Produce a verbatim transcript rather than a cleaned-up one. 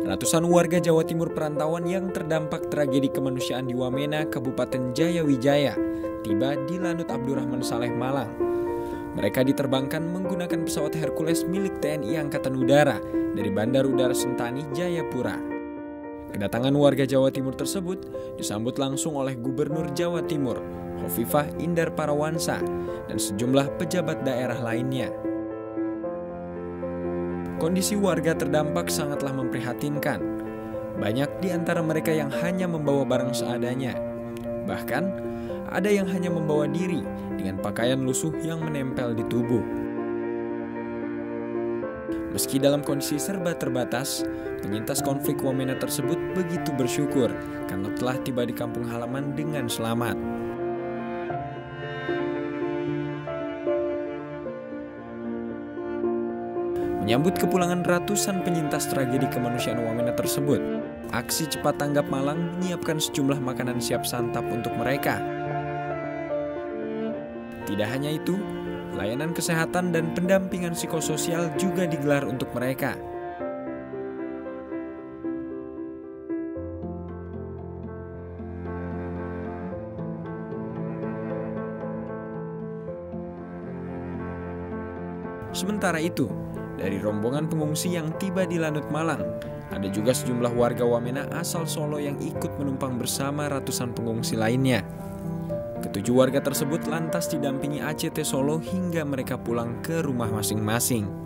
Ratusan warga Jawa Timur perantauan yang terdampak tragedi kemanusiaan di Wamena, Kabupaten Jayawijaya, tiba di Lanut Abdurrahman Saleh, Malang. Mereka diterbangkan menggunakan pesawat Hercules milik T N I Angkatan Udara dari Bandar Udara Sentani, Jayapura. Kedatangan warga Jawa Timur tersebut disambut langsung oleh Gubernur Jawa Timur, Hovifah Indar Parawansa, dan sejumlah pejabat daerah lainnya. Kondisi warga terdampak sangatlah memprihatinkan. Banyak di antara mereka yang hanya membawa barang seadanya. Bahkan, ada yang hanya membawa diri dengan pakaian lusuh yang menempel di tubuh. Meski dalam kondisi serba terbatas, penyintas konflik Wamena tersebut begitu bersyukur karena telah tiba di kampung halaman dengan selamat. Menyambut kepulangan ratusan penyintas tragedi kemanusiaan Wamena tersebut, aksi Cepat Tanggap Malang menyiapkan sejumlah makanan siap santap untuk mereka. Tidak hanya itu, layanan kesehatan dan pendampingan psikososial juga digelar untuk mereka. Sementara itu, dari rombongan pengungsi yang tiba di Lanut Malang, ada juga sejumlah warga Wamena asal Solo yang ikut menumpang bersama ratusan pengungsi lainnya. Ketujuh warga tersebut lantas didampingi A C T Solo hingga mereka pulang ke rumah masing-masing.